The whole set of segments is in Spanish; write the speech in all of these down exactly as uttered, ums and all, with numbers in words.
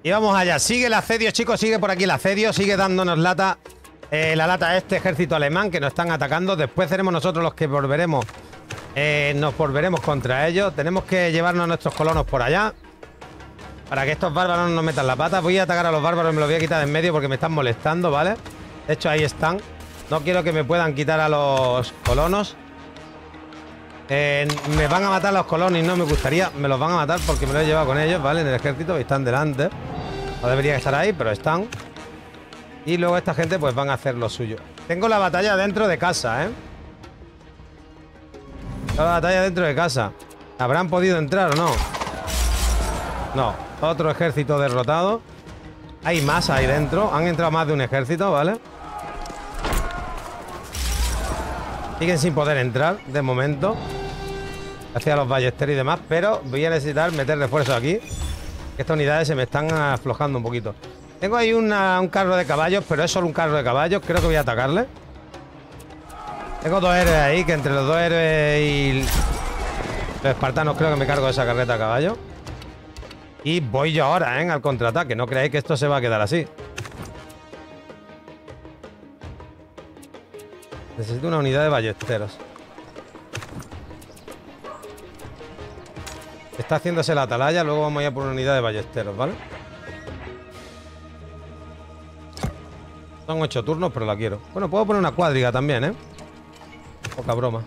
Y vamos allá. Sigue el asedio, chicos. Sigue por aquí el asedio. Sigue dándonos lata. Eh, la lata a este ejército alemán que nos están atacando. Después seremos nosotros los que volveremos. Eh, nos volveremos contra ellos. Tenemos que llevarnos a nuestros colonos por allá. Para que estos bárbaros no nos metan la pata. Voy a atacar a los bárbaros y me los voy a quitar de en medio porque me están molestando, ¿vale? De hecho, ahí están. No quiero que me puedan quitar a los colonos. Eh, me van a matar los colonos y no me gustaría. Me los van a matar porque me los he llevado con ellos, ¿vale? En el ejército y están delante. No deberían estar ahí, pero están. Y luego esta gente pues van a hacer lo suyo. Tengo la batalla dentro de casa, ¿eh? La batalla dentro de casa. ¿Habrán podido entrar o no? No. Otro ejército derrotado. Hay más ahí dentro. Han entrado más de un ejército, ¿vale? Siguen sin poder entrar, de momento. Hacia los ballesteros y demás. Pero voy a necesitar meter refuerzos aquí. Estas unidades se me están aflojando un poquito. Tengo ahí una, un carro de caballos, pero es solo un carro de caballos. Creo que voy a atacarle. Tengo dos héroes ahí, que entre los dos héroes y los espartanos creo que me cargo esa carreta de caballos. Y voy yo ahora, ¿eh? Al contraataque. No creáis que esto se va a quedar así. Necesito una unidad de ballesteros. Está haciéndose la atalaya. Luego vamos a ir por una unidad de ballesteros, ¿vale? Son ocho turnos, pero la quiero. Bueno, puedo poner una cuadriga también, ¿eh? Poca broma.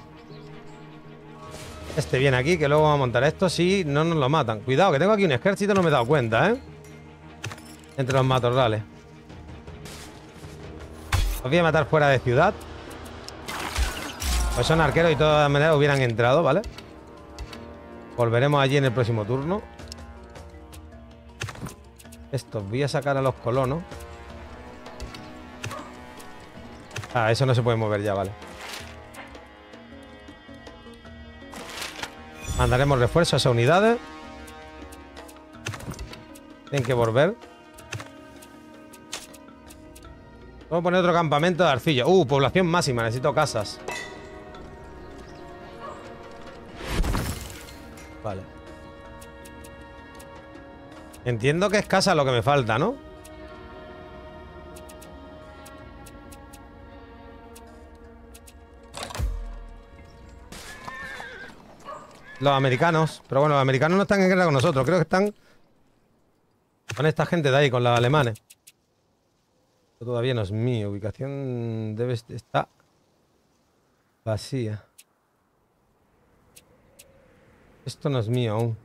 Este viene aquí, que luego vamos a montar esto si no nos lo matan. Cuidado, que tengo aquí un ejército, no me he dado cuenta, ¿eh? Entre los matorrales. Los voy a matar fuera de ciudad. Pues son arqueros y de todas maneras hubieran entrado, ¿vale? Volveremos allí en el próximo turno. Estos voy a sacar a los colonos. Ah, eso no se puede mover ya, vale. Mandaremos refuerzos a esas unidades. Tienen que volver. Vamos a poner otro campamento de arcilla. Uh, población máxima, necesito casas. Vale. Entiendo que es casa lo que me falta, ¿no? Los americanos. Pero bueno, los americanos no están en guerra con nosotros. Creo que están con esta gente de ahí, con los alemanes. Esto todavía no es mío. Ubicación debe estar vacía. Esto no es mío aún.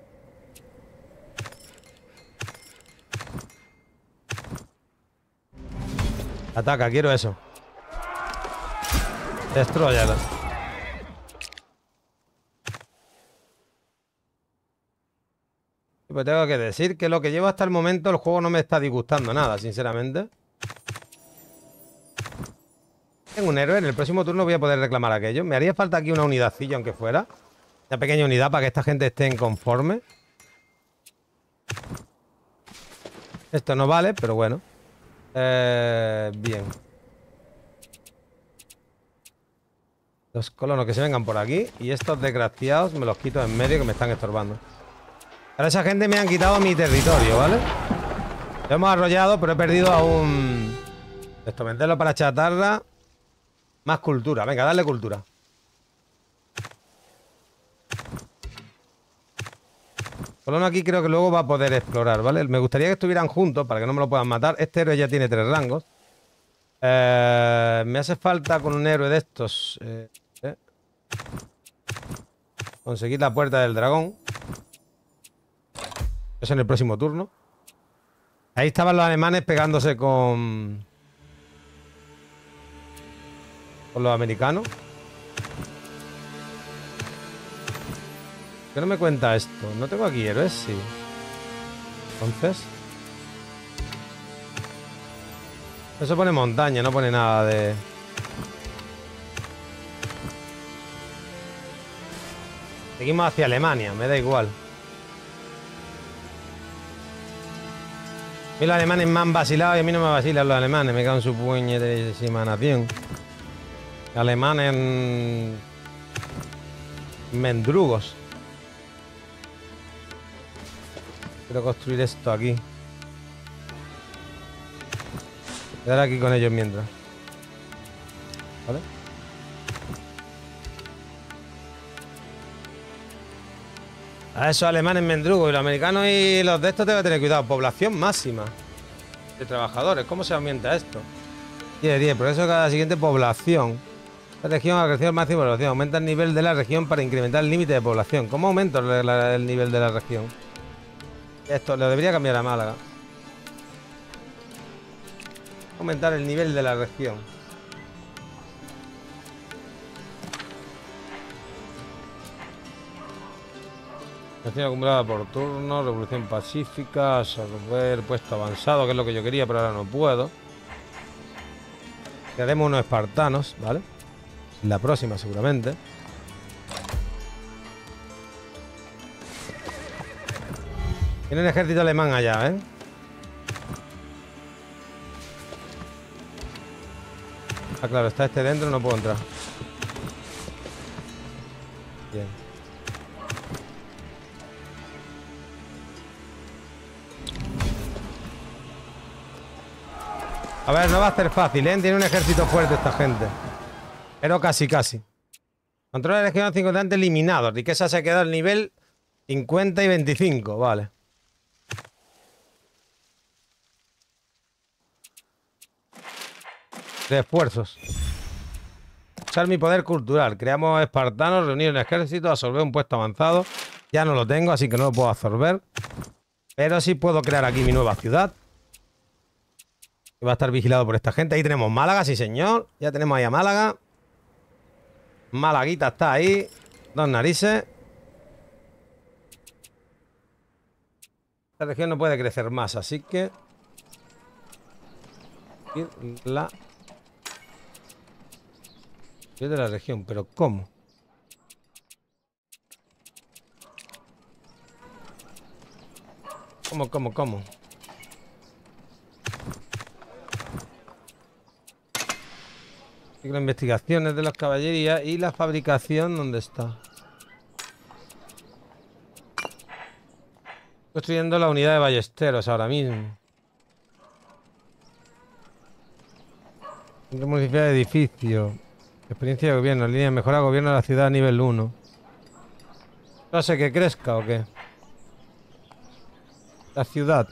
Ataca, quiero eso. Destróyalo. Pues tengo que decir que lo que llevo hasta el momento el juego no me está disgustando nada, sinceramente. Tengo un héroe, en el próximo turno voy a poder reclamar aquello. Me haría falta aquí una unidadcilla, aunque fuera. Una pequeña unidad para que esta gente esté conforme. Esto no vale, pero bueno. Eh, bien. Los colonos que se vengan por aquí. Y estos desgraciados me los quito en medio que me están estorbando. Ahora esa gente me han quitado mi territorio, ¿vale? Lo hemos arrollado, pero he perdido a un... Esto, venderlo para chatarra. Más cultura. Venga, dale cultura. Colono aquí creo que luego va a poder explorar, ¿vale? Me gustaría que estuvieran juntos para que no me lo puedan matar. Este héroe ya tiene tres rangos. Eh, me hace falta con un héroe de estos. Eh, eh. Conseguir la puerta del dragón. Eso en el próximo turno. Ahí estaban los alemanes pegándose con... Con los americanos. ¿Qué no me cuenta esto? No tengo aquí héroes, sí. Entonces... Eso pone montaña, no pone nada de... Seguimos hacia Alemania, me da igual. A mí los alemanes me han vacilado y a mí no me vacilan los alemanes. Me cago en su puñetera nación. Alemanes... Mendrugos. Quiero construir esto aquí. Quedar aquí con ellos mientras. ¿Vale? A esos alemanes mendrugos y los americanos y los de estos deben tener cuidado. Población máxima de trabajadores. ¿Cómo se aumenta esto? diez, diez. Por eso cada siguiente población. La región ha crecido al máximo de población. Aumenta el nivel de la región para incrementar el límite de población. ¿Cómo aumento el, el nivel de la región? Esto lo debería cambiar a Málaga. Aumentar el nivel de la región. Revolución acumulada por turno, revolución pacífica, absorber puesto avanzado, que es lo que yo quería, pero ahora no puedo. Queremos unos espartanos, ¿vale? La próxima seguramente. Tiene un ejército alemán allá, ¿eh? Ah, claro, está este dentro, no puedo entrar. Bien. A ver, no va a ser fácil, ¿eh? Tiene un ejército fuerte esta gente. Pero casi, casi. Control de región cincuenta eliminado. Riqueza se ha quedado al nivel cincuenta y veinticinco, vale. De esfuerzos. Usar mi poder cultural. Creamos espartanos, reunir un ejército, absorber un puesto avanzado. Ya no lo tengo, así que no lo puedo absorber. Pero sí puedo crear aquí mi nueva ciudad. Que va a estar vigilado por esta gente. Ahí tenemos Málaga, sí señor. Ya tenemos ahí a Málaga. Malaguita está ahí. Dos narices. Esta región no puede crecer más, así que... La... de la región, pero ¿cómo? ¿Cómo, cómo, cómo? Las investigaciones de las caballerías y la fabricación, ¿dónde está? Construyendo la unidad de ballesteros ahora mismo. Centro municipal de edificio. Experiencia de gobierno, línea de mejora de gobierno de la ciudad a nivel uno. No sé que crezca o qué. La ciudad.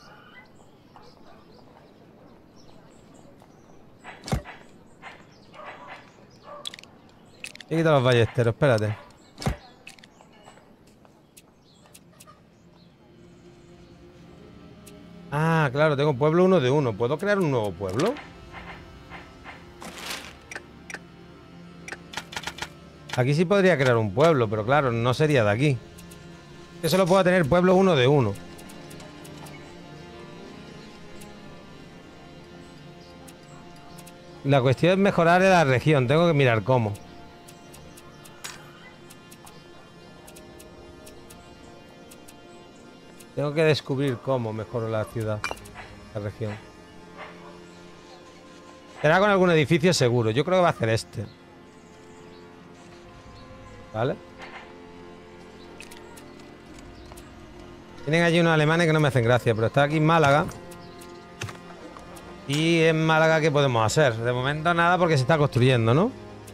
He quitado los ballesteros, espérate. Ah, claro, tengo pueblo uno de uno. ¿Puedo crear un nuevo pueblo? Aquí sí podría crear un pueblo, pero claro, no sería de aquí. Yo solo puedo tener pueblo uno de uno. La cuestión es mejorar la región. Tengo que mirar cómo. Tengo que descubrir cómo mejoro la ciudad, la región. Será con algún edificio seguro. Yo creo que va a hacer este. ¿Vale? Tienen allí unos alemanes que no me hacen gracia, pero está aquí en Málaga. Y en Málaga, ¿qué podemos hacer? De momento nada porque se está construyendo, ¿no?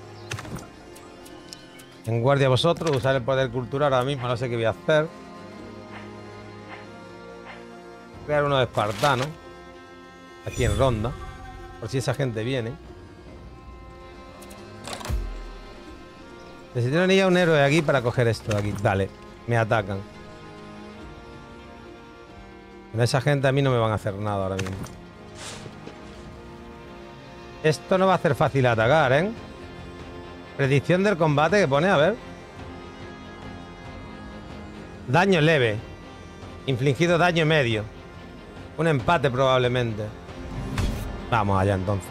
En guardia vosotros, usar el poder cultural ahora mismo, no sé qué voy a hacer. Crear unos espartanos aquí en Ronda, por si esa gente viene. Necesito ir a un héroe aquí para coger esto de aquí. Dale, me atacan. Con esa gente a mí no me van a hacer nada ahora mismo. Esto no va a ser fácil atacar, ¿eh? Predicción del combate que pone, a ver. Daño leve. Infligido daño medio. Un empate probablemente. Vamos allá entonces.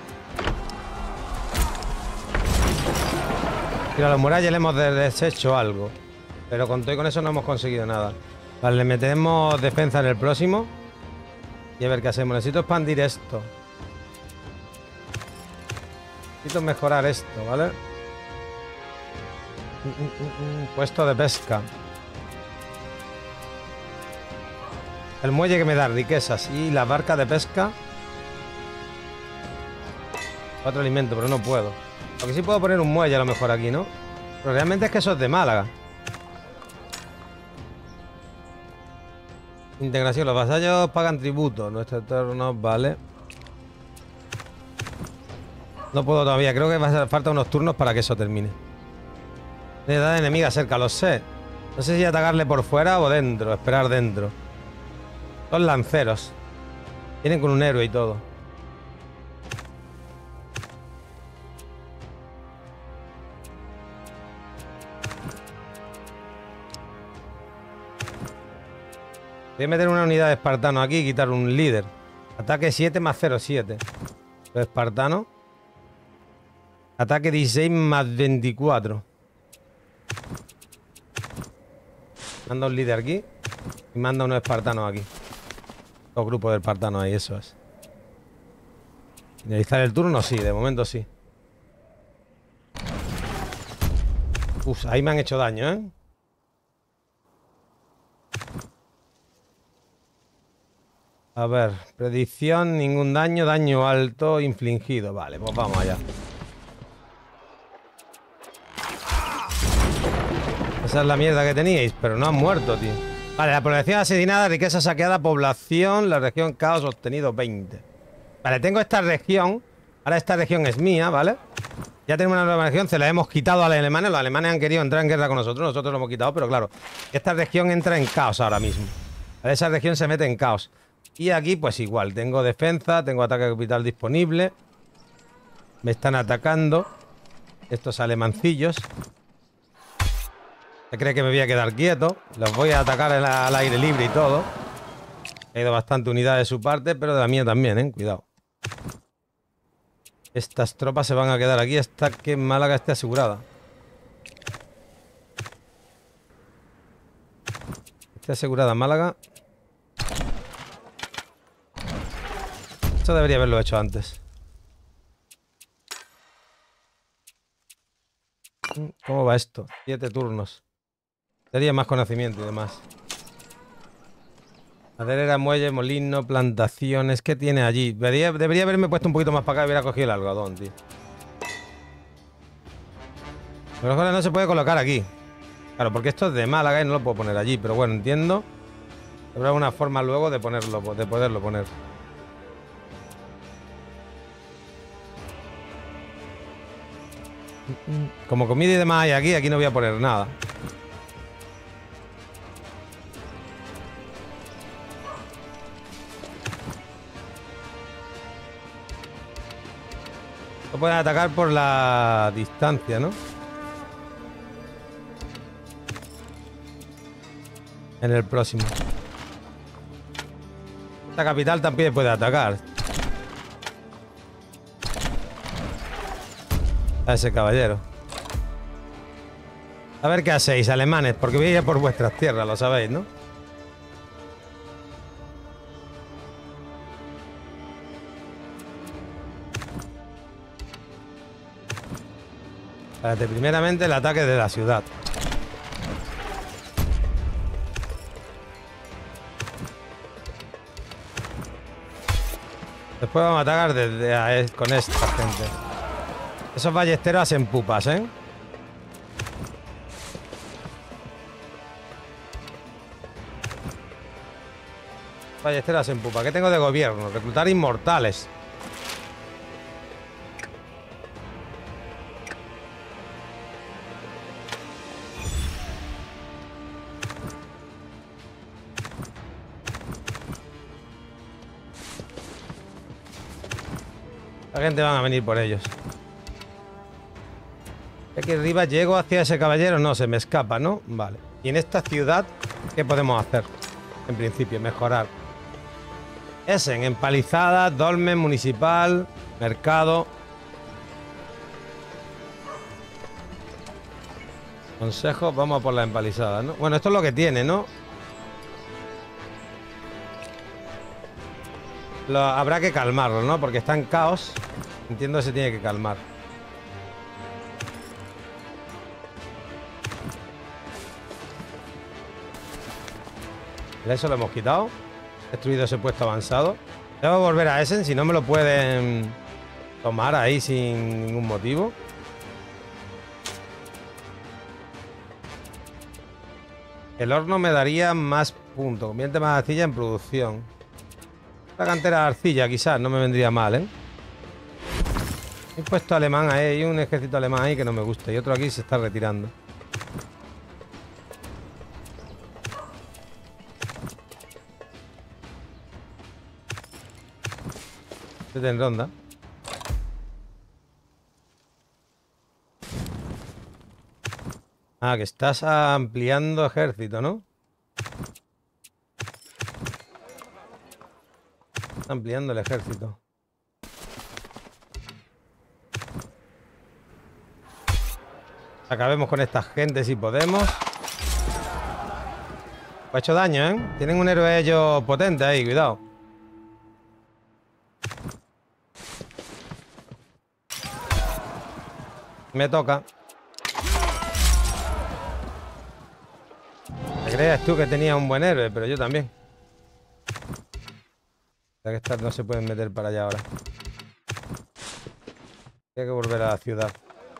Mira, a los murallas le hemos deshecho algo. Pero con todo y con eso no hemos conseguido nada. Vale, le metemos defensa en el próximo. Y a ver qué hacemos. Necesito expandir esto. Necesito mejorar esto, ¿vale? Puesto de pesca. El muelle que me da riquezas y la barca de pesca. Cuatro alimentos, pero no puedo. Porque sí puedo poner un muelle a lo mejor aquí, ¿no? Pero realmente es que eso es de Málaga. Integración. Los vasallos pagan tributo. Nuestro entorno, vale. No puedo todavía. Creo que va a hacer falta unos turnos para que eso termine. Unidad enemiga cerca, lo sé. No sé si atacarle por fuera o dentro. Esperar dentro. Son lanceros. Vienen con un héroe y todo. Voy a meter una unidad de espartano aquí y quitar un líder. Ataque siete más cero siete. Los espartanos. Ataque dieciséis más veinticuatro. Manda un líder aquí. Y manda unos espartanos aquí. Dos grupos de espartanos ahí, eso es. Finalizar el turno, sí, de momento sí. Uf, ahí me han hecho daño, ¿eh? A ver, predicción, ningún daño, daño alto infligido. Vale, pues vamos allá. Esa es la mierda que teníais, pero no han muerto, tío. Vale, la población asesinada, riqueza saqueada, población, la región caos obtenido veinte. Vale, tengo esta región. Ahora esta región es mía, ¿vale? Ya tenemos una nueva región, se la hemos quitado a los alemanes. Los alemanes han querido entrar en guerra con nosotros, nosotros lo hemos quitado, pero claro, esta región entra en caos ahora mismo. Vale, esa región se mete en caos. Y aquí pues igual, tengo defensa, tengo ataque capital disponible. Me están atacando estos alemancillos. Se cree que me voy a quedar quieto. Los voy a atacar al aire libre y todo. He ido bastante unidad de su parte, pero de la mía también, ¿eh? Cuidado. Estas tropas se van a quedar aquí hasta que Málaga esté asegurada. Esté asegurada Málaga. Esto debería haberlo hecho antes. ¿Cómo va esto? Siete turnos. Sería más conocimiento y demás. Maderera, muelle, molino, plantaciones. ¿Qué tiene allí? Debería, debería haberme puesto un poquito más para acá y hubiera cogido el algodón, tío. A lo mejor no se puede colocar aquí. Claro, porque esto es de Málaga y no lo puedo poner allí. Pero bueno, entiendo. Habrá una forma luego de ponerlo, de poderlo poner. Como comida y demás hay aquí, aquí no voy a poner nada. Lo pueden atacar por la distancia, ¿no? En el próximo. Esta capital también puede atacar. A ese caballero. A ver qué hacéis, alemanes, porque voy a ir por vuestras tierras, lo sabéis, ¿no? Espérate, primeramente el ataque de la ciudad. Después vamos a atacar desde a, con esta gente. Esos ballesteros hacen pupas, ¿eh? Ballesteros hacen pupas. ¿Qué tengo de gobierno? Reclutar inmortales. La gente van a venir por ellos. Aquí arriba llego hacia ese caballero. No, se me escapa, ¿no? Vale. Y en esta ciudad, ¿qué podemos hacer? En principio, mejorar. Essen, empalizada, dolmen, municipal, mercado. Consejo, vamos a por la empalizada, ¿no? Bueno, esto es lo que tiene, ¿no? Lo, habrá que calmarlo, ¿no? Porque está en caos. Entiendo que se tiene que calmar. Eso lo hemos quitado. Destruido ese puesto avanzado. Debo volver a Essen, si no me lo pueden... tomar ahí sin ningún motivo. El horno me daría más puntos. Convierte más arcilla en producción. La cantera de arcilla quizás no me vendría mal, ¿eh? He puesto alemán ahí. Hay un ejército alemán ahí que no me gusta. Y otro aquí se está retirando. Este en ronda. Ah, que estás ampliando ejército, ¿no? Ampliando el ejército. Acabemos con esta gente si podemos. Ha hecho daño, ¿eh? Tienen un héroe ellos potente ahí, cuidado. Me toca. ¿Te crees tú que tenía un buen héroe? Pero yo también. Ya que estas no se pueden meter para allá ahora. Hay que volver a la ciudad.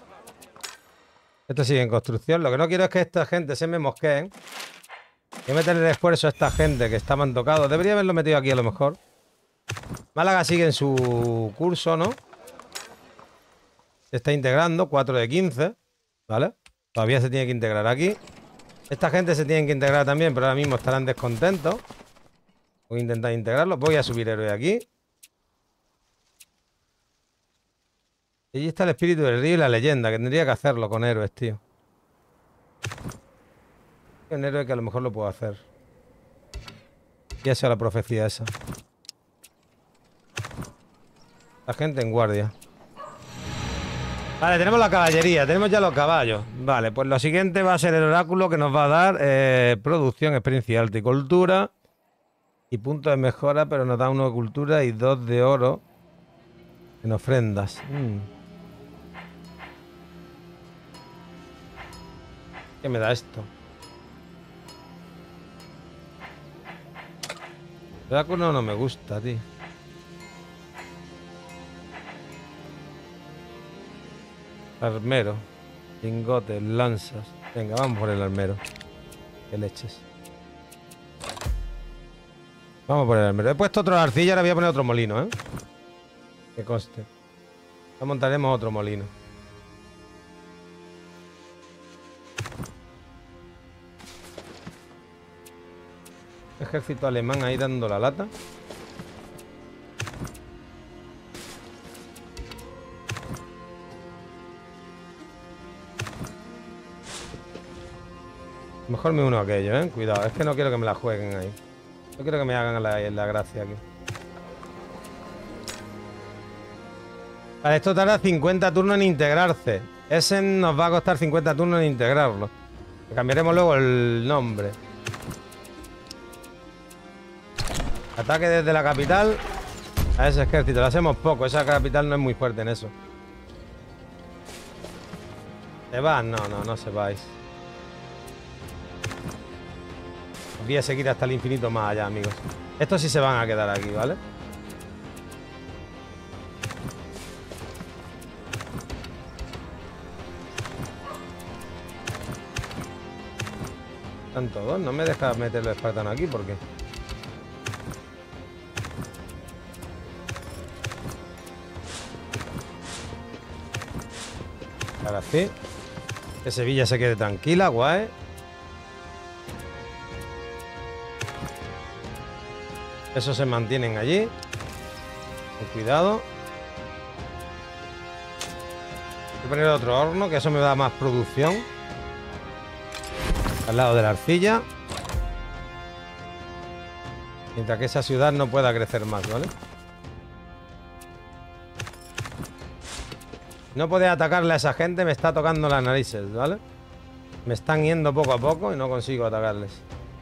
Esto sigue en construcción. Lo que no quiero es que esta gente se me mosqueen. Voy a meterle esfuerzo a esta gente que estaban tocados. Debería haberlo metido aquí a lo mejor. Málaga sigue en su curso, ¿no? Se está integrando. cuatro de quince. ¿Vale? Todavía se tiene que integrar aquí. Esta gente se tiene que integrar también, pero ahora mismo estarán descontentos. Voy a intentar integrarlos. Voy a subir héroe aquí. Y allí está el espíritu del río y la leyenda, que tendría que hacerlo con héroes, tío. Hay un héroe que a lo mejor lo puedo hacer. Ya sea la profecía esa. La gente en guardia. Vale, tenemos la caballería, tenemos ya los caballos. Vale, pues lo siguiente va a ser el oráculo que nos va a dar eh, producción, experiencia alta y cultura. Y puntos de mejora, pero nos da uno de cultura y dos de oro en ofrendas. Mm. ¿Qué me da esto? El oráculo no me gusta, tío. Armero. Lingotes, lanzas. Venga, vamos por el armero. Qué leches. Vamos por el armero. He puesto otro arcilla, ahora voy a poner otro molino, ¿eh? Que conste. Ya montaremos otro molino. Ejército alemán ahí dando la lata. Mejor me uno a aquello, ¿eh? Cuidado, es que no quiero que me la jueguen ahí. No quiero que me hagan la, la gracia aquí. Vale, esto tarda cincuenta turnos en integrarse. Ese nos va a costar cincuenta turnos en integrarlo. Le cambiaremos luego el nombre. Ataque desde la capital a ese ejército. Lo hacemos poco. Esa capital no es muy fuerte en eso. ¿Se van? No, no, no se vais. Voy a seguir hasta el infinito más allá, amigos. Estos sí se van a quedar aquí, ¿vale? Están todos. No me deja meter los espartanos aquí, ¿por qué? Ahora sí. Que Sevilla se quede tranquila, guay. Esos se mantienen allí. Con cuidado. Voy a poner otro horno, que eso me da más producción. Al lado de la arcilla. Mientras que esa ciudad no pueda crecer más, ¿vale? No poder atacarle a esa gente me está tocando las narices, ¿vale? Me están yendo poco a poco y no consigo atacarles.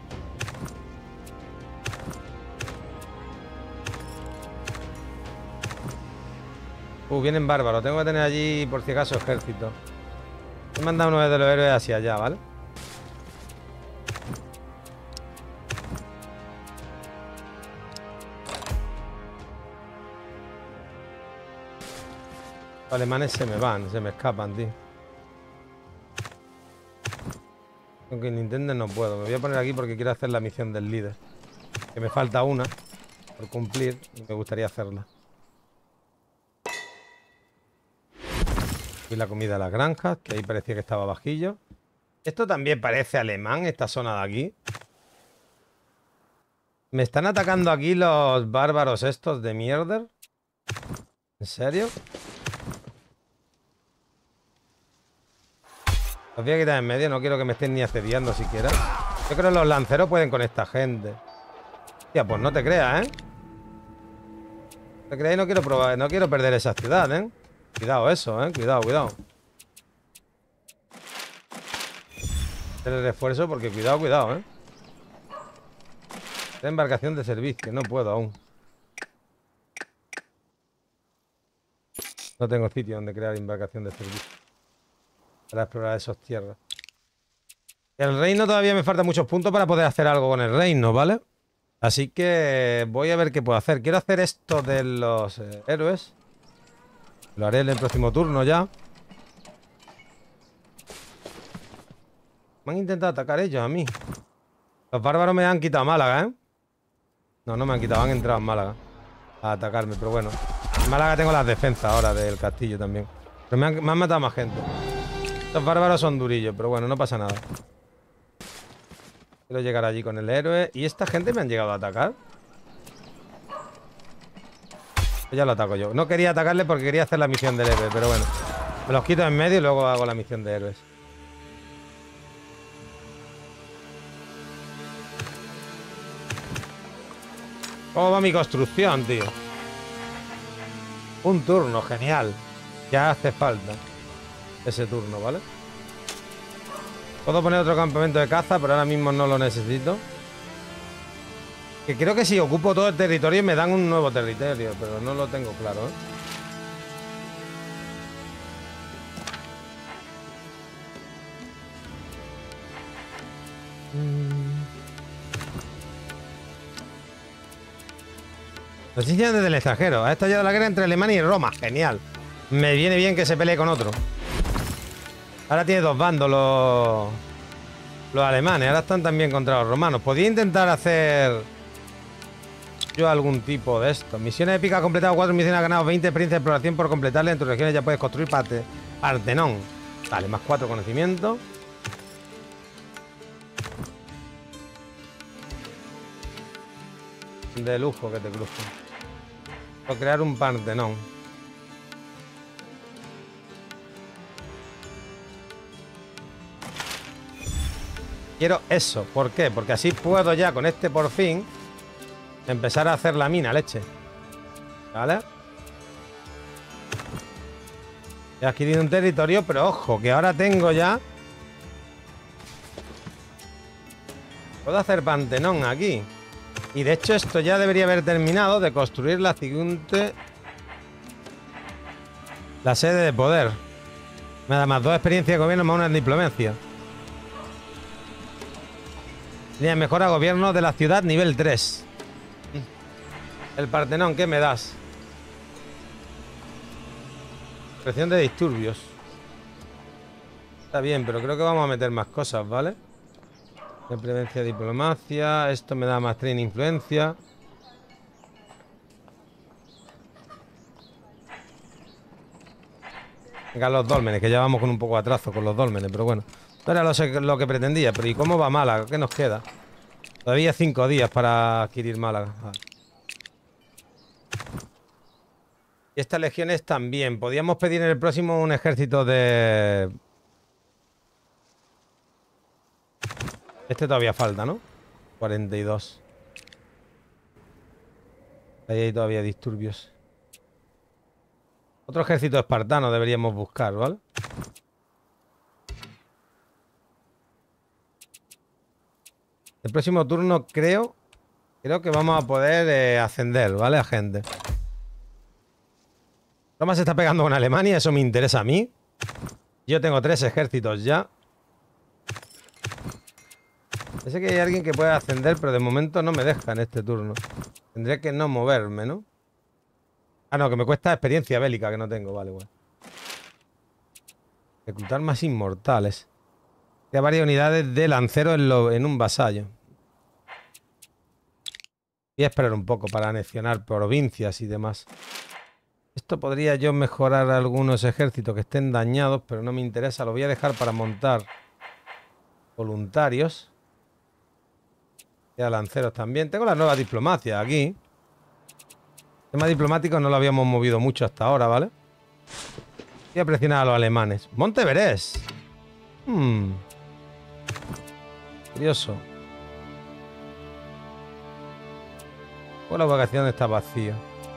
Uh, vienen bárbaros. Tengo que tener allí, por si acaso, ejército. He mandado uno de los héroes hacia allá, ¿vale? Los alemanes se me van, se me escapan, tío. Aunque Nintendo no puedo. Me voy a poner aquí porque quiero hacer la misión del líder. Que me falta una por cumplir y me gustaría hacerla. Y la comida de las granjas, que ahí parecía que estaba bajillo. Esto también parece alemán, esta zona de aquí. Me están atacando aquí los bárbaros estos de mierda. ¿En serio? Los voy a quitar en medio, no quiero que me estén ni asediando siquiera. Yo creo que los lanceros pueden con esta gente. Tía, pues no te creas, ¿eh? No te creas y no quiero probar, no quiero perder esa ciudad, ¿eh? Cuidado eso, ¿eh? Cuidado, cuidado. Hacer el refuerzo porque cuidado, cuidado, ¿eh? La embarcación de servicio, no puedo aún. No tengo sitio donde crear embarcación de servicio para explorar esas tierras. El reino todavía me falta muchos puntos para poder hacer algo con el reino, ¿vale? Así que voy a ver qué puedo hacer. Quiero hacer esto de los eh, héroes. Lo haré en el próximo turno ya. Me han intentado atacar ellos a mí. Los bárbaros me han quitado Málaga, ¿eh? No, no me han quitado, han entrado en Málaga a atacarme, pero bueno. En Málaga tengo las defensas ahora del castillo también. Pero me han, me han matado más gente. Los bárbaros son durillos, pero bueno, no pasa nada. Quiero llegar allí con el héroe. ¿Y esta gente me han llegado a atacar? Pues ya lo ataco yo. No quería atacarle porque quería hacer la misión del héroe, pero bueno. Me los quito en medio y luego hago la misión de héroes. ¿Cómo va mi construcción, tío? Un turno, genial. Ya hace falta ese turno, ¿vale? Puedo poner otro campamento de caza, pero ahora mismo no lo necesito. Que creo que si ocupo todo el territorio me dan un nuevo territorio, pero no lo tengo claro, ¿eh? Noticias desde el extranjero. Ha estallado la guerra entre Alemania y Roma. Genial. Me viene bien que se pelee con otro. Ahora tiene dos bandos los, los alemanes. Ahora están también contra los romanos. Podría intentar hacer yo algún tipo de esto. Misiones épicas, completado cuatro misiones, ha ganado veinte experiencia de exploración por completarle. En tus regiones ya puedes construir parte, Partenón. Vale, más cuatro conocimientos. De lujo que te cruzo. O crear un Partenón. Quiero eso. ¿Por qué? Porque así puedo ya con este por fin empezar a hacer la mina, leche. ¿Vale? He adquirido un territorio, pero ojo, que ahora tengo ya... Puedo hacer Partenón aquí. Y de hecho esto ya debería haber terminado de construir la siguiente... La sede de poder. Me da más dos experiencias de gobierno más una en diplomacia. Línea mejora gobierno de la ciudad nivel tres. El Partenón, ¿qué me das? Presión de disturbios. Está bien, pero creo que vamos a meter más cosas, ¿vale? De prevencia de diplomacia. Esto me da más training influencia. Venga, los dólmenes, que ya vamos con un poco de atraso con los dólmenes, pero bueno. No era lo, lo que pretendía, pero ¿y cómo va Málaga? ¿Qué nos queda? Todavía cinco días para adquirir Málaga. Vale. Y estas legiones también. Podríamos pedir en el próximo un ejército de... Este todavía falta, ¿no? cuarenta y dos. Ahí hay todavía disturbios. Otro ejército espartano deberíamos buscar, ¿vale? El próximo turno creo... Creo que vamos a poder eh, ascender, ¿vale? A gente. Roma se está pegando con Alemania, eso me interesa a mí. Yo tengo tres ejércitos ya. Sé que hay alguien que puede ascender, pero de momento no me deja en este turno. Tendría que no moverme, ¿no? Ah, no, que me cuesta experiencia bélica, que no tengo. Vale, bueno. Reclutar más inmortales. Crea varias unidades de lanceros en, lo, en un vasallo. Voy a esperar un poco para anexionar provincias y demás. Esto podría yo mejorar algunos ejércitos que estén dañados, pero no me interesa. Lo voy a dejar para montar voluntarios. Y a lanceros también. Tengo la nueva diplomacia aquí. El tema diplomático no lo habíamos movido mucho hasta ahora, ¿vale? Voy a presionar a los alemanes. Monte Everest. Hmm. Curioso. Pues la ubicación está vacía.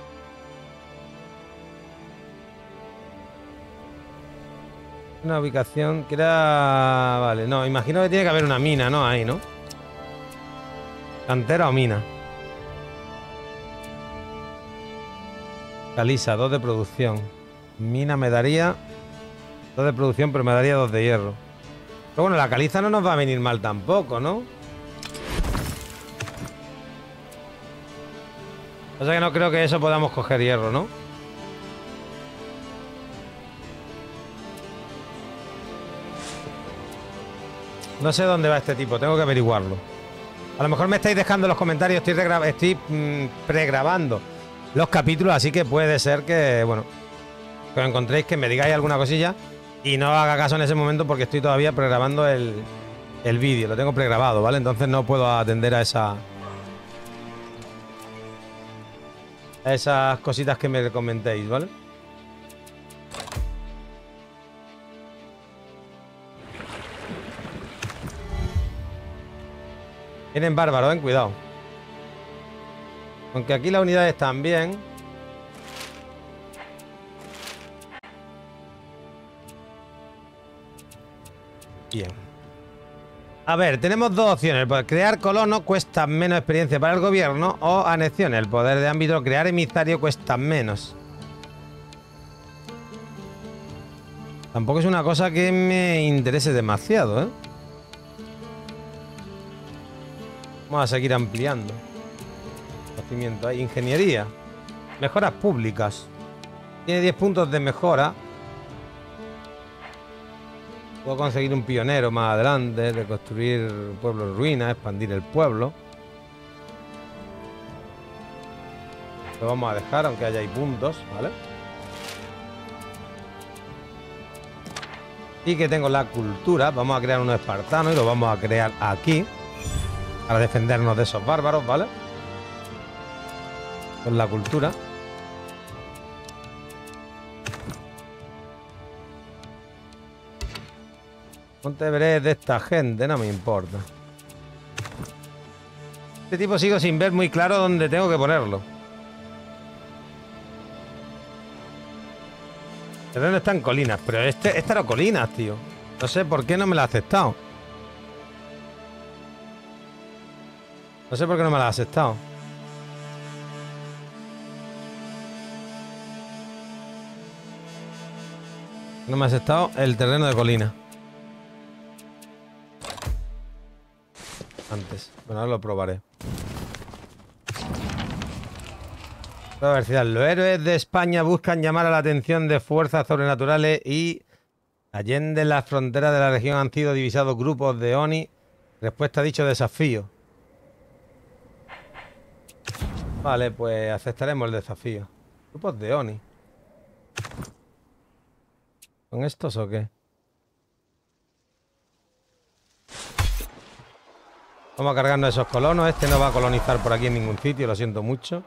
Una ubicación que era... Vale, no, imagino que tiene que haber una mina, ¿no? Ahí, ¿no? Cantera o mina. Caliza, dos de producción. Mina me daría dos de producción, pero me daría dos de hierro. Pero bueno, la caliza no nos va a venir mal tampoco, ¿no? O sea que no creo que eso podamos coger hierro, ¿no? No sé dónde va este tipo, tengo que averiguarlo. A lo mejor me estáis dejando en los comentarios, estoy, estoy mmm, pregrabando los capítulos, así que puede ser que, bueno, que os encontréis, que me digáis alguna cosilla y no haga caso en ese momento porque estoy todavía pregrabando el, el vídeo, lo tengo pregrabado, ¿vale? Entonces no puedo atender a esa a esas cositas que me comentéis, ¿vale? Vienen bárbaros, ten cuidado. Aunque aquí las unidades están bien. Bien. A ver, tenemos dos opciones. Pues crear colono cuesta menos experiencia para el gobierno, o anexiones. El poder de ámbito, crear emisario cuesta menos. Tampoco es una cosa que me interese demasiado, ¿eh? Vamos a seguir ampliando. Conocimiento, hay ingeniería. Mejoras públicas. Tiene diez puntos de mejora. Puedo conseguir un pionero más adelante, reconstruir pueblos en ruinas, expandir el pueblo. Lo vamos a dejar, aunque haya ahí puntos, ¿vale? Y que tengo la cultura. Vamos a crear unos espartanos y lo vamos a crear aquí. Para defendernos de esos bárbaros, ¿vale? Con la cultura. Monte Everest de esta gente, no me importa. Este tipo sigo sin ver muy claro dónde tengo que ponerlo. El terreno está en colinas, pero este, este era colinas, tío. No sé por qué no me lo ha aceptado. No sé por qué no me lo ha aceptado. No me ha aceptado el terreno de colina. Antes. Bueno, ahora lo probaré. Los héroes de España buscan llamar a la atención de fuerzas sobrenaturales y allende las fronteras de la región han sido divisados grupos de Oni. Respuesta a dicho desafío. Vale, pues aceptaremos el desafío. Grupos de Oni. ¿Son estos o qué? Vamos a cargarnos esos colonos. Este no va a colonizar por aquí en ningún sitio, lo siento mucho.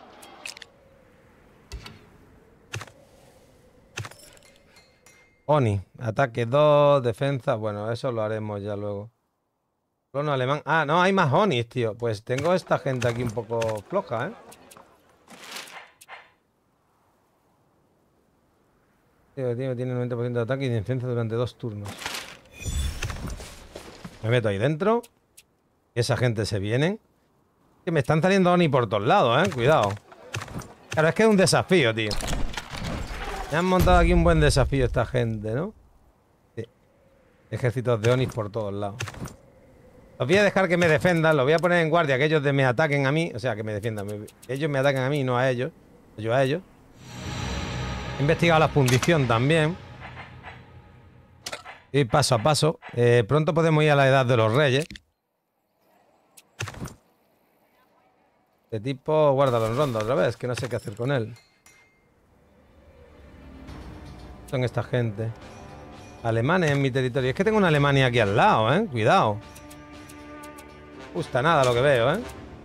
Oni, ataque dos, defensa. Bueno, eso lo haremos ya luego. Colono alemán. Ah, no, hay más Onis, tío. Pues tengo esta gente aquí un poco floja, ¿eh? Tío, tío, tiene noventa por ciento de ataque y defensa durante dos turnos. Me meto ahí dentro. Y esa gente se viene. Que me están saliendo Oni por todos lados, ¿eh? Cuidado. Claro, es que es un desafío, tío. Me han montado aquí un buen desafío esta gente, ¿no? Sí. Ejércitos de Onis por todos lados. Los voy a dejar que me defendan. Los voy a poner en guardia, que ellos de me ataquen a mí. O sea, que me defiendan. Que ellos me ataquen a mí, no a ellos. Yo a ellos. He investigado la fundición también. Y paso a paso. Eh, pronto podemos ir a la edad de los reyes. Este tipo, guárdalo en ronda otra vez, que no sé qué hacer con él. Son esta gente. Alemanes en mi territorio. Es que tengo una Alemania aquí al lado, ¿eh? Cuidado. No gusta nada lo que veo, ¿eh?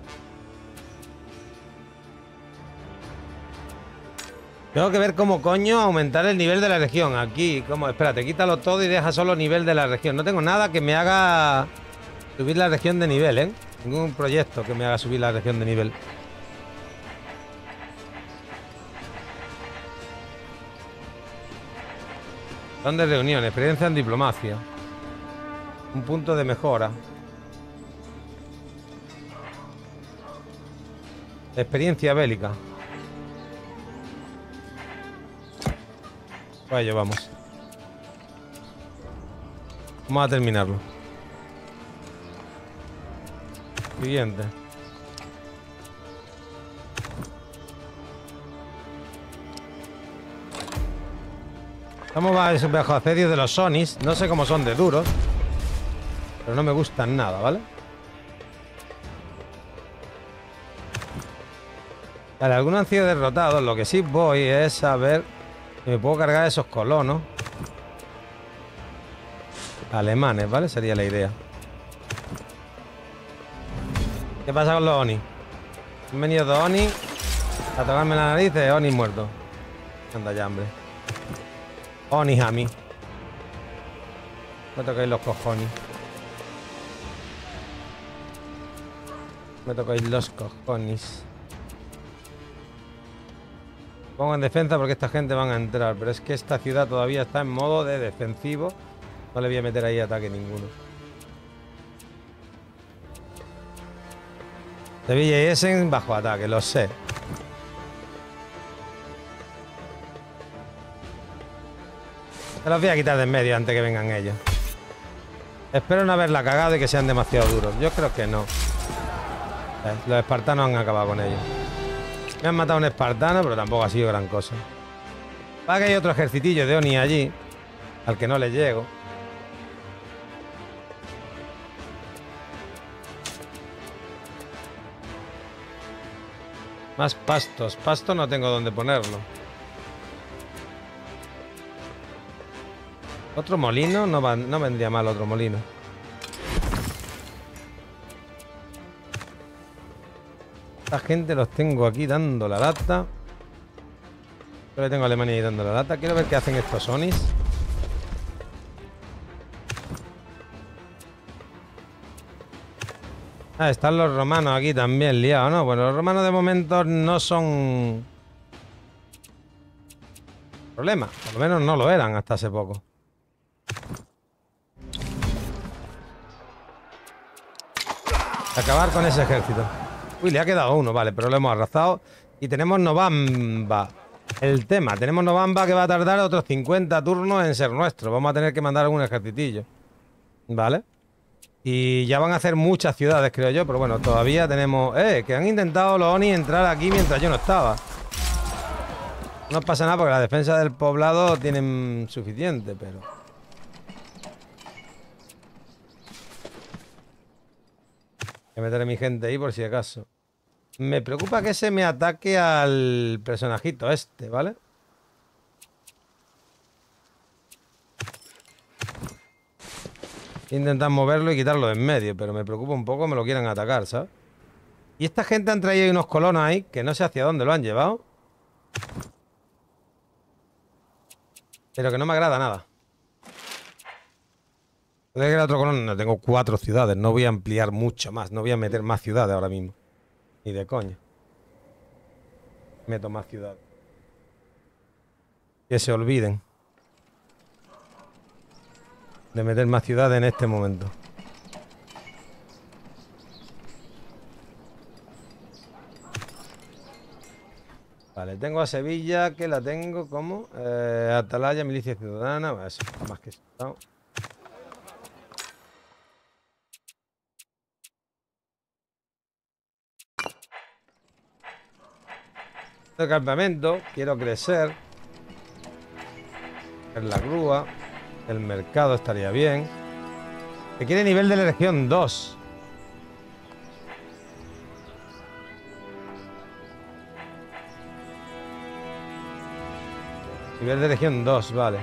Tengo que ver cómo coño aumentar el nivel de la región. Aquí, como, espérate, quítalo todo y deja solo nivel de la región. No tengo nada que me haga subir la región de nivel, ¿eh? Ningún proyecto que me haga subir la región de nivel. Son de reunión, experiencia en diplomacia. Un punto de mejora. Experiencia bélica. Vaya, vamos. Vamos a terminarlo. Siguiente. Estamos bajo asedio de los Sonis. No sé cómo son de duros, pero no me gustan nada, ¿vale? Vale, algunos han sido derrotados. Lo que sí voy es a ver si me puedo cargar esos colonos alemanes, ¿vale? Sería la idea. ¿Qué pasa con los Oni? Han venido dos Oni a tocarme la nariz de Oni muerto. Anda ya, hombre. Oni a mí. Me tocáis los cojones. Me tocáis los cojones. Pongo en defensa porque esta gente van a entrar. Pero es que esta ciudad todavía está en modo de defensivo. No le voy a meter ahí ataque ninguno. Sevilla y Essen bajo ataque, lo sé. Se los voy a quitar de en medio antes que vengan ellos. Espero no haberla cagado y que sean demasiado duros. Yo creo que no. Eh, los espartanos han acabado con ellos. Me han matado un espartano, pero tampoco ha sido gran cosa. Va que hay otro ejercitillo de Oni allí, al que no le llego. Más pastos. Pasto no tengo dónde ponerlo. Otro molino. No, va, no vendría mal otro molino. Esta gente los tengo aquí dando la lata. Yo le tengo a Alemania ahí dando la lata. Quiero ver qué hacen estos Sonis. Ah, están los romanos aquí también liados, ¿no? Bueno, los romanos de momento no son problema. Por lo menos no lo eran hasta hace poco. Acabar con ese ejército. Uy, le ha quedado uno, vale, pero lo hemos arrasado. Y tenemos Novamba. El tema, tenemos Novamba que va a tardar otros cincuenta turnos en ser nuestro. Vamos a tener que mandar algún ejercitillo. Vale. Y ya van a hacer muchas ciudades, creo yo. Pero bueno, todavía tenemos... Eh, que han intentado los Oni entrar aquí mientras yo no estaba. No pasa nada porque la defensa del poblado tienen suficiente, pero... Voy a meter a mi gente ahí por si acaso. Me preocupa que se me ataque al personajito este, ¿vale? Intentar moverlo y quitarlo de en medio, pero me preocupa un poco que me lo quieran atacar, ¿sabes? Y esta gente han traído unos colonos ahí que no sé hacia dónde lo han llevado. Pero que no me agrada nada. Puede que el otro colono... No, tengo cuatro ciudades, no voy a ampliar mucho más. No voy a meter más ciudades ahora mismo. Ni de coña. Meto más ciudades. Que se olviden de meter más ciudades en este momento. Vale, tengo a Sevilla, que la tengo como eh, Atalaya, milicia ciudadana. Bueno, eso, más que eso, ¿no? El campamento, quiero crecer. En la grúa. El mercado estaría bien. Que quiere nivel de la región dos. Nivel de región dos, vale.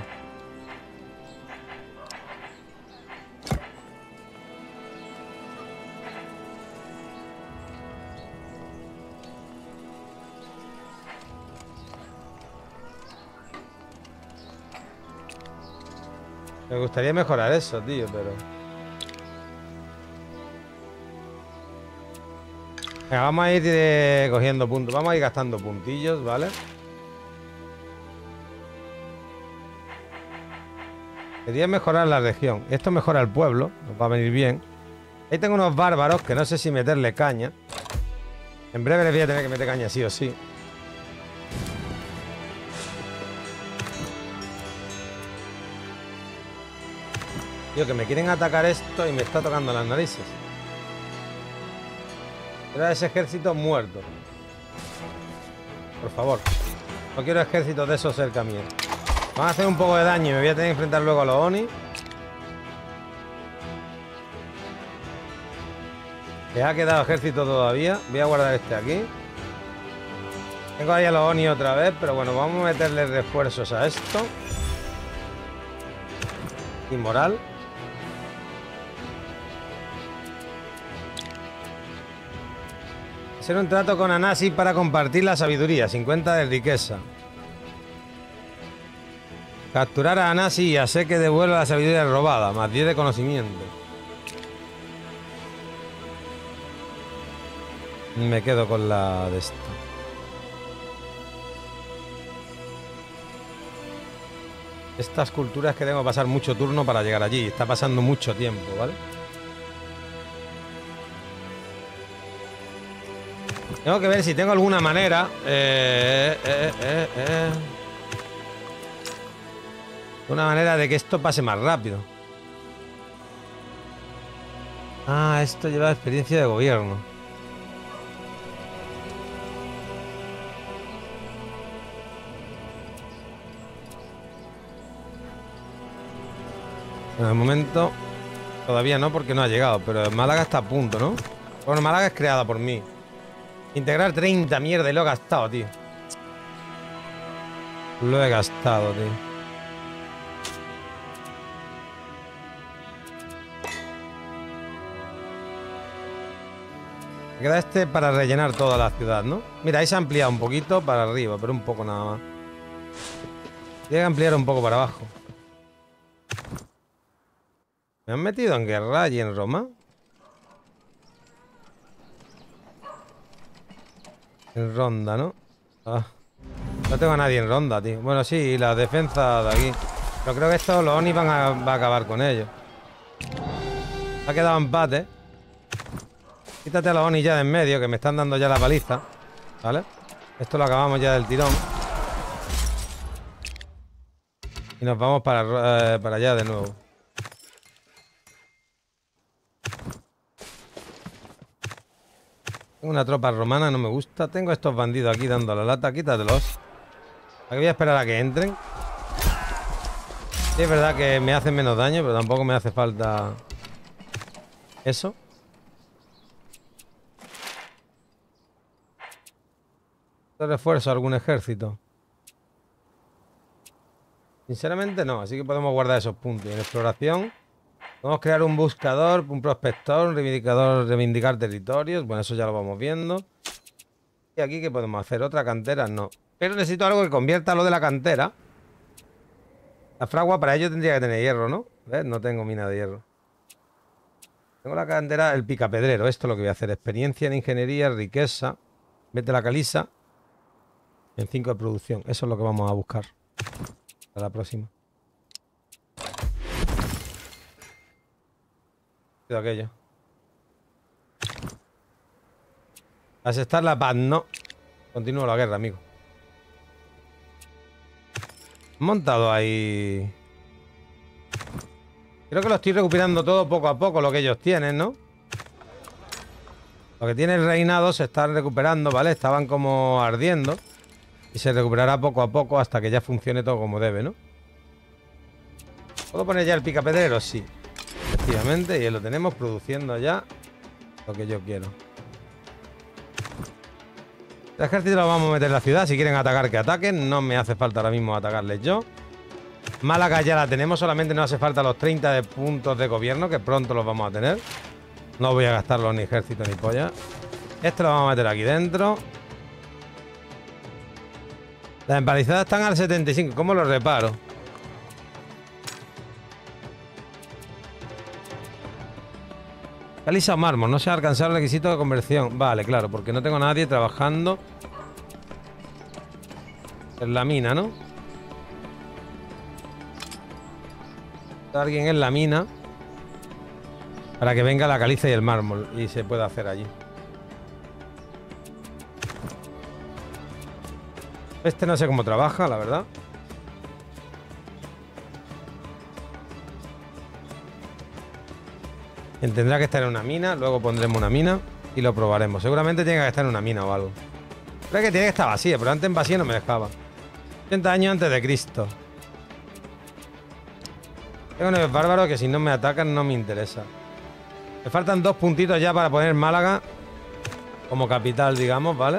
Me gustaría mejorar eso, tío, pero... Venga, vamos a ir eh, cogiendo puntos. Vamos a ir gastando puntillos, ¿vale? Quería mejorar la región. Esto mejora el pueblo. Nos va a venir bien. Ahí tengo unos bárbaros que no sé si meterle caña. En breve les voy a tener que meter caña sí o sí. Tío, que me quieren atacar esto y me está tocando las narices. Era ese ejército muerto. Por favor. No quiero ejércitos de esos cerca mío. Van a hacer un poco de daño y me voy a tener que enfrentar luego a los Oni. Me ha quedado ejército todavía. Voy a guardar este aquí. Tengo ahí a los Oni otra vez, pero bueno, vamos a meterle refuerzos a esto. Y moral. Hacer un trato con Anasi para compartir la sabiduría. cincuenta de riqueza. Capturar a Anasi y hacer que devuelva la sabiduría robada. Más diez de conocimiento. Me quedo con la de esta. Estas culturas que tengo que pasar mucho turno para llegar allí. Está pasando mucho tiempo, ¿vale? Tengo que ver si tengo alguna manera. Eh, eh, eh, eh. Una manera de que esto pase más rápido. Ah, esto lleva experiencia de gobierno. En el momento todavía no, porque no ha llegado. Pero Málaga está a punto, ¿no? Bueno, Málaga es creada por mí. Integrar treinta, mierda, y lo he gastado, tío. Lo he gastado, tío. Me queda este para rellenar toda la ciudad, ¿no? Mira, ahí se ha ampliado un poquito para arriba, pero un poco nada más. Tiene que ampliar un poco para abajo. ¿Me han metido en guerra allí en Roma? En Ronda, ¿no? Ah, no tengo a nadie en Ronda, tío. Bueno, sí, la defensa de aquí. Pero creo que esto los Oni van a, va a acabar con ellos. Ha quedado empate. Quítate a los Oni ya de en medio, que me están dando ya la paliza. ¿Vale? Esto lo acabamos ya del tirón. Y nos vamos para, eh, para allá de nuevo. Una tropa romana, no me gusta. Tengo estos bandidos aquí dando la lata. Quítatelos. Aquí voy a esperar a que entren. Sí, es verdad que me hacen menos daño, pero tampoco me hace falta eso. ¿Refuerzo a algún ejército? Sinceramente no, así que podemos guardar esos puntos. En exploración podemos crear un buscador, un prospector, un reivindicador, reivindicar territorios. Bueno, eso ya lo vamos viendo. ¿Y aquí qué podemos hacer? ¿Otra cantera? No. Pero necesito algo que convierta lo de la cantera. La fragua para ello tendría que tener hierro, ¿no? ¿Ves? No tengo mina de hierro. Tengo la cantera, el picapedrero. Esto es lo que voy a hacer. Experiencia en ingeniería, riqueza. Vete la caliza. En cinco de producción. Eso es lo que vamos a buscar. Para la próxima. De aquello. Aceptar la paz, no. Continúo la guerra, amigo. Montado ahí. Creo que lo estoy recuperando todo poco a poco, lo que ellos tienen, ¿no? Lo que tiene el reinado se están recuperando, ¿vale? Estaban como ardiendo. Y se recuperará poco a poco hasta que ya funcione todo como debe, ¿no? ¿Puedo poner ya el picapedrero? Sí. Efectivamente, y lo tenemos produciendo ya lo que yo quiero. El ejército lo vamos a meter en la ciudad. Si quieren atacar, que ataquen. No me hace falta ahora mismo atacarles yo. Málaga ya la tenemos. Solamente nos hace falta los treinta de puntos de gobierno, que pronto los vamos a tener. No voy a gastarlos ni ejército ni polla. Este lo vamos a meter aquí dentro. Las empalizadas están al setenta y cinco. ¿Cómo lo reparo? Caliza o mármol. No se ha alcanzado el requisito de conversión. Vale, claro, porque no tengo a nadie trabajando en la mina, ¿no? Está alguien en la mina para que venga la caliza y el mármol y se pueda hacer allí. Este no sé cómo trabaja, la verdad. Tendrá que estar en una mina. Luego pondremos una mina y lo probaremos. Seguramente tiene que estar en una mina o algo. Creo que tiene que estar vacía, pero antes en vacía no me dejaba. ochenta años antes de Cristo. Tengo nueve bárbaros que si no me atacan no me interesa. Me faltan dos puntitos ya para poner Málaga como capital, digamos, ¿vale?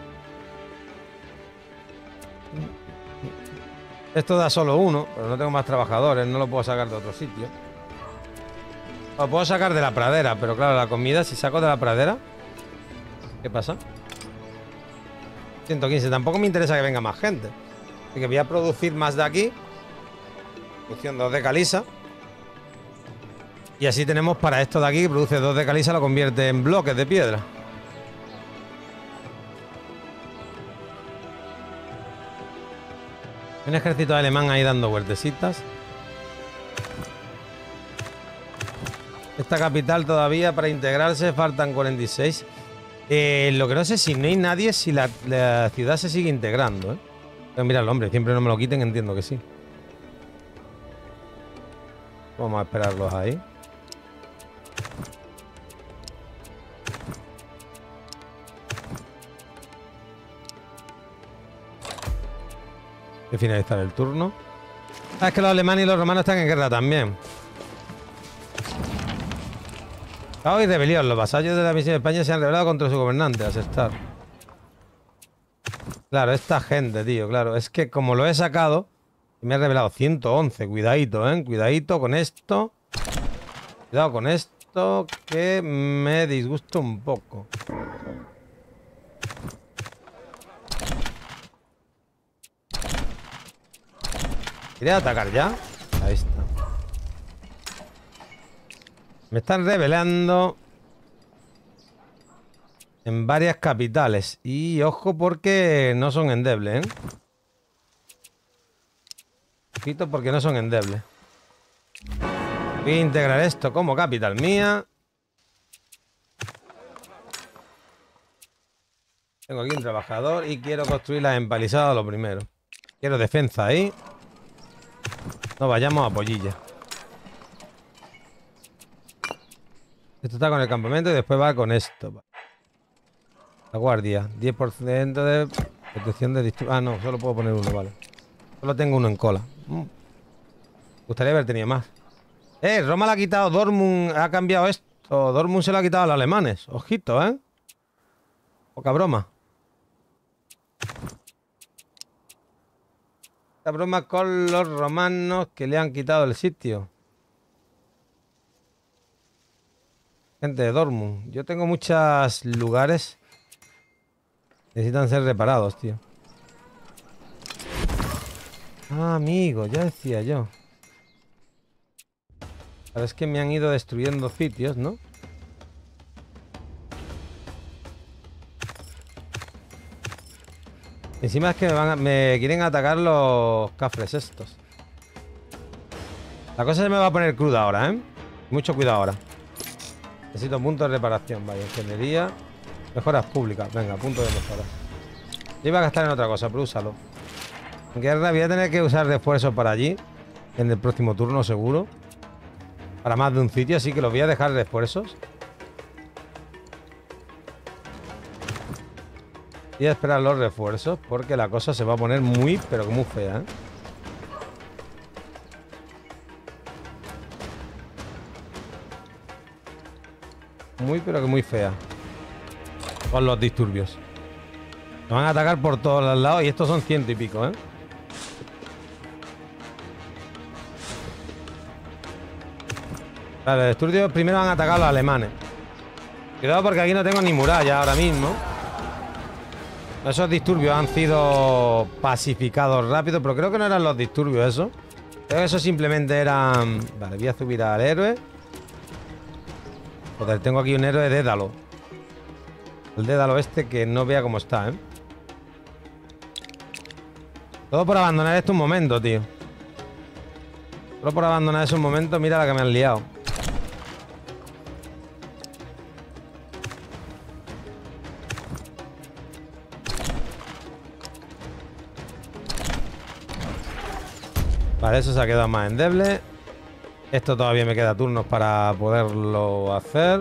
Esto da solo uno, pero no tengo más trabajadores. No lo puedo sacar de otro sitio. Lo puedo sacar de la pradera, pero claro, la comida, si saco de la pradera, ¿qué pasa? ciento quince, tampoco me interesa que venga más gente. Así que voy a producir más de aquí. Producción dos de caliza. Y así tenemos para esto de aquí, que produce dos de caliza, lo convierte en bloques de piedra. Un ejército alemán ahí dando vueltecitas. Esta capital todavía para integrarse faltan cuarenta y seis. Eh, lo que no sé si no hay nadie, si la, la ciudad se sigue integrando, ¿eh? Pero mira, el hombre, siempre no me lo quiten, entiendo que sí. Vamos a esperarlos ahí. Hay que finalizar el turno. Ah, es que los alemanes y los romanos están en guerra también. Caos y rebelión. Los vasallos de la misión de España se han rebelado contra su gobernante, Asestar. Claro, esta gente, tío, claro. Es que como lo he sacado, me he revelado ciento once. Cuidadito, ¿eh? Cuidadito con esto. Cuidado con esto, que me disgusta un poco. ¿Quería atacar ya? Ahí está. Me están revelando en varias capitales. Y ojo porque no son endebles, ¿eh? Ojito porque no son endebles. Voy a integrar esto como capital mía. Tengo aquí un trabajador y quiero construir las empalizadas lo primero. Quiero defensa ahí. No vayamos a pollilla. Esto está con el campamento y después va con esto. La guardia. diez por ciento de protección de distribución. Ah, no, solo puedo poner uno, vale. Solo tengo uno en cola. Mm. Me gustaría haber tenido más. Eh, Roma le ha quitado Dortmund. Ha cambiado esto. Dortmund se lo ha quitado a los alemanes. Ojito, ¿eh? Poca broma. Esta broma con los romanos que le han quitado el sitio. Gente de Dortmund. Yo tengo muchos lugares. Necesitan ser reparados, tío. Ah, amigo, ya decía yo. Pero es que me han ido destruyendo sitios, ¿no? Encima es que me, van a, me quieren atacar los cafres estos. La cosa se me va a poner cruda ahora, ¿eh? Mucho cuidado ahora. Necesito puntos de reparación. Vaya, ingeniería. Mejoras públicas. Venga, punto de mejora. Yo iba a gastar en otra cosa, pero úsalo. En guerra voy a tener que usar refuerzos para allí. En el próximo turno, seguro. Para más de un sitio, así que los voy a dejar refuerzos. Voy a esperar los refuerzos porque la cosa se va a poner muy, pero muy fea, ¿eh? muy, pero que muy fea. Con los disturbios. Nos van a atacar por todos los lados y estos son ciento y pico, ¿eh? Vale, los disturbios primero van a atacar a los alemanes. Cuidado porque aquí no tengo ni muralla ahora mismo. Esos disturbios han sido pacificados rápido, pero creo que no eran los disturbios eso. Creo que eso simplemente eran... Vale, voy a subir al héroe. Joder, tengo aquí un héroe Dédalo. El Dédalo este que no vea cómo está, ¿eh? Todo por abandonar esto un momento, tío. Solo por abandonar eso un momento, mira la que me han liado. Vale, eso se ha quedado más endeble. Esto todavía me queda turnos para poderlo hacer.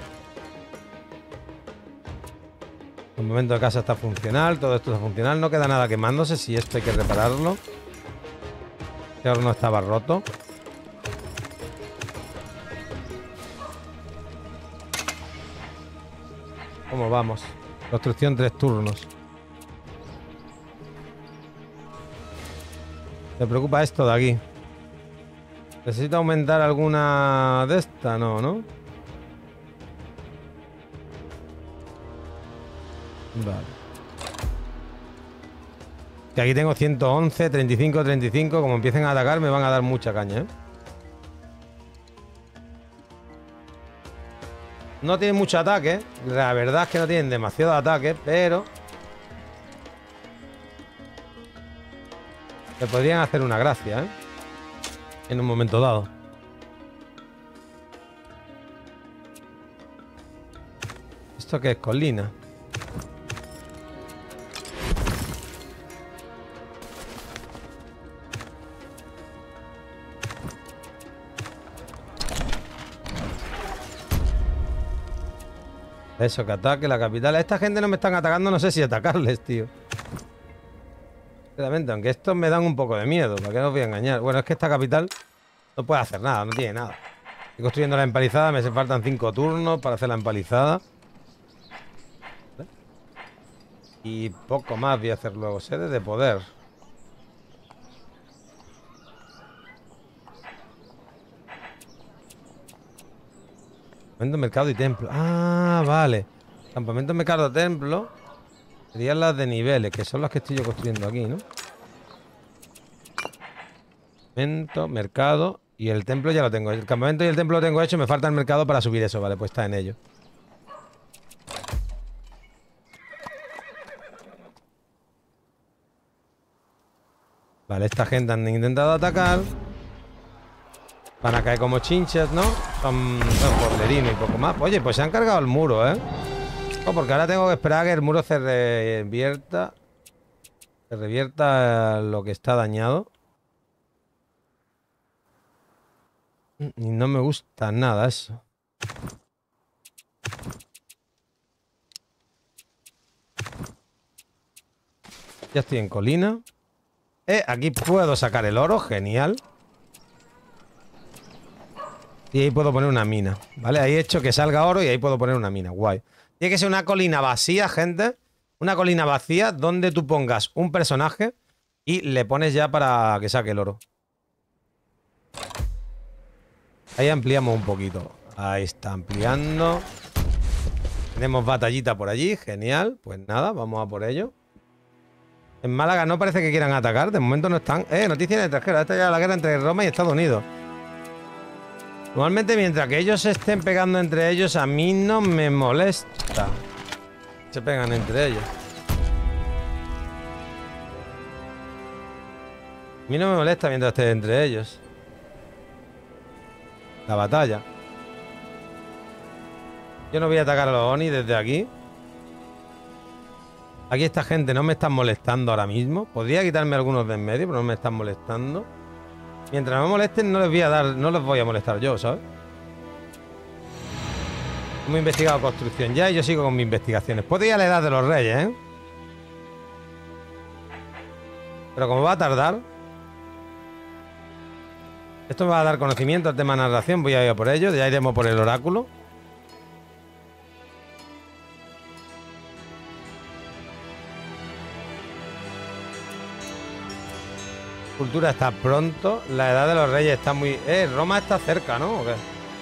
El momento de casa está funcional. Todo esto está funcional. No queda nada quemándose. Si esto hay que repararlo. Este horno estaba roto. ¿Cómo vamos? Construcción tres turnos. Me preocupa esto de aquí. ¿Necesito aumentar alguna de esta? No, ¿no? Vale. Que aquí tengo ciento once, treinta y cinco, treinta y cinco. Como empiecen a atacar me van a dar mucha caña, ¿eh? No tienen mucho ataque. La verdad es que no tienen demasiado ataque, pero... le podrían hacer una gracia, ¿eh? En un momento dado. ¿Esto qué es? Colina. Eso, que ataque la capital. Esta gente no me están atacando, no sé si atacarles, tío. Sinceramente, aunque estos me dan un poco de miedo, ¿para qué os voy a engañar? Bueno, es que esta capital no puede hacer nada, no tiene nada. Estoy construyendo la empalizada, me hacen faltan cinco turnos para hacer la empalizada. ¿Vale? Y poco más voy a hacer luego, sede de poder. Campamento, mercado y templo. Ah, vale. Campamento, mercado, templo. Serían las de niveles, que son las que estoy yo construyendo aquí, ¿no? Campamento, mercado y el templo ya lo tengo. El campamento y el templo lo tengo hecho. Me falta el mercado para subir eso, vale, pues está en ello. Vale, esta gente han intentado atacar. Van a caer como chinches, ¿no? Son, son borderino y poco más. Oye, pues se han cargado el muro, ¿eh? Oh, porque ahora tengo que esperar a que el muro se revierta. Se revierta lo que está dañado. Y no me gusta nada eso. Ya estoy en colina. Eh, aquí puedo sacar el oro, genial. Y ahí puedo poner una mina, ¿vale? Ahí he hecho que salga oro y ahí puedo poner una mina, guay. Tiene que ser una colina vacía, gente. Una colina vacía donde tú pongas un personaje y le pones ya para que saque el oro. Ahí ampliamos un poquito. Ahí está ampliando. Tenemos batallita por allí, genial. Pues nada, vamos a por ello. En Málaga no parece que quieran atacar. De momento no están. Eh, noticias extranjeras. Esta ya es la guerra entre Roma y Estados Unidos. Normalmente mientras que ellos se estén pegando entre ellos, a mí no me molesta. Se pegan entre ellos. A mí no me molesta mientras esté entre ellos. La batalla. Yo no voy a atacar a los Oni desde aquí. Aquí esta gente no me están molestando ahora mismo. Podría quitarme algunos de en medio, pero no me están molestando. Mientras me molesten no les voy a dar, no les voy a molestar yo, ¿sabes? Hemos investigado construcción ya y yo sigo con mis investigaciones. Puedo ir a la edad de los reyes, ¿eh? Pero como va a tardar, esto me va a dar conocimiento al tema de narración. Voy a ir a por ello, ya iremos por el oráculo. Cultura está pronto. La edad de los reyes está muy... Eh, Roma está cerca, ¿no? ¿O qué?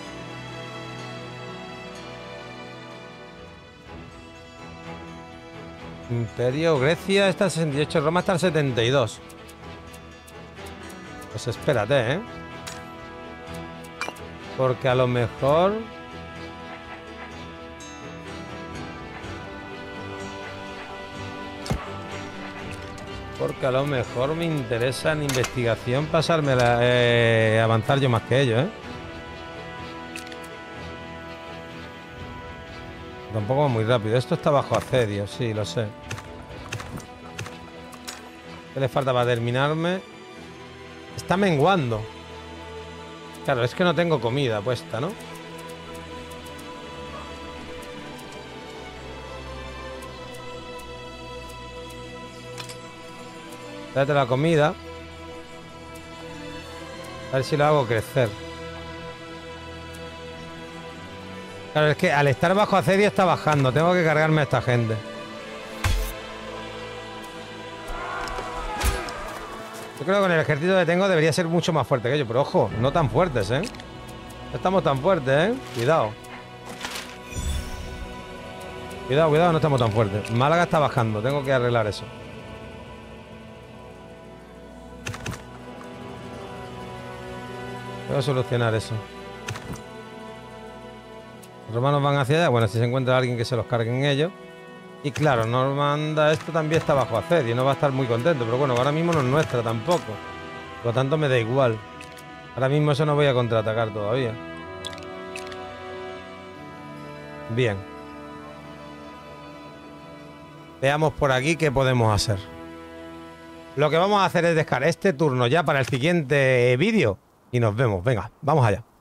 Imperio, Grecia está al sesenta y ocho, Roma está al setenta y dos. Pues espérate, ¿eh? Porque a lo mejor... Porque a lo mejor me interesa en investigación pasarme la, eh, avanzar yo más que ellos, ¿eh? Tampoco muy rápido. Esto está bajo asedio, sí, lo sé. ¿Qué le falta para terminarme? Está menguando. Claro, es que no tengo comida puesta, ¿no? Date la comida. A ver si lo hago crecer. Claro, es que al estar bajo asedio está bajando. Tengo que cargarme a esta gente. Yo creo que con el ejército que tengo debería ser mucho más fuerte que ellos. Pero ojo, no tan fuertes, ¿eh? No estamos tan fuertes, ¿eh? Cuidado. Cuidado, cuidado, no estamos tan fuertes. Málaga está bajando. Tengo que arreglar eso. Tengo que solucionar eso. Los romanos van hacia allá. Bueno, si se encuentra alguien que se los carguen ellos. Y claro, Normanda esto también está bajo asedio. No va a estar muy contento. Pero bueno, ahora mismo no es nuestra tampoco. Por lo tanto me da igual. Ahora mismo eso no voy a contraatacar todavía. Bien. Veamos por aquí qué podemos hacer. Lo que vamos a hacer es dejar este turno ya para el siguiente vídeo. Y nos vemos. Venga, vamos allá.